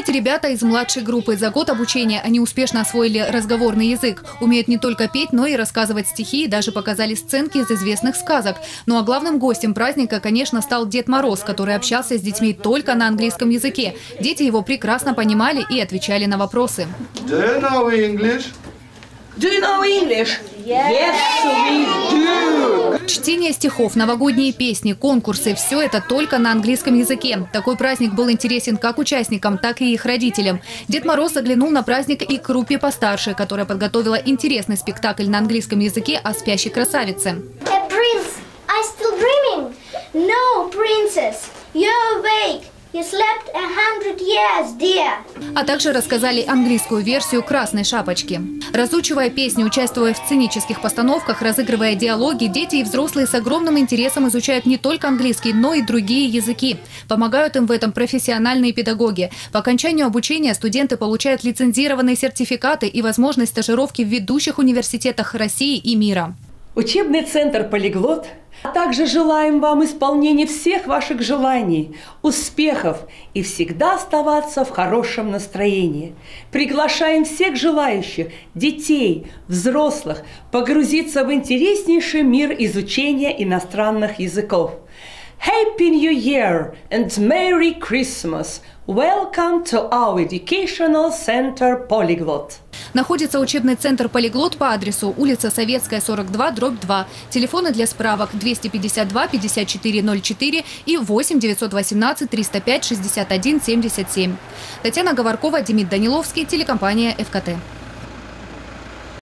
Эти ребята из младшей группы. За год обучения они успешно освоили разговорный язык. Умеют не только петь, но и рассказывать стихи, и даже показали сценки из известных сказок. Ну а главным гостем праздника, конечно, стал Дед Мороз, который общался с детьми только на английском языке. Дети его прекрасно понимали и отвечали на вопросы. Do you know English? Do you know English? Yes, we do. Чтение стихов, новогодние песни, конкурсы – все это только на английском языке. Такой праздник был интересен как участникам, так и их родителям. Дед Мороз заглянул на праздник и к группе постарше, которая подготовила интересный спектакль на английском языке о спящей красавице. A prince, I still dreaming? No, princess, you're awake. You slept 100 years, dear. А также рассказали английскую версию «Красной шапочки». Разучивая песни, участвуя в сценических постановках, разыгрывая диалоги, дети и взрослые с огромным интересом изучают не только английский, но и другие языки. Помогают им в этом профессиональные педагоги. По окончанию обучения студенты получают лицензированные сертификаты и возможность стажировки в ведущих университетах России и мира. Учебный центр «Полиглот», а также желаем вам исполнения всех ваших желаний, успехов и всегда оставаться в хорошем настроении. Приглашаем всех желающих, детей, взрослых, погрузиться в интереснейший мир изучения иностранных языков. Happy New Year and Merry Christmas! Welcome to our Educational Center Polyglot. Находится учебный центр «Полиглот» по адресу улица Советская, 42/2. Телефоны для справок 252 5404 и 8 918 305 61 77. Татьяна Говоркова, Демид Даниловский, телекомпания ФКТ.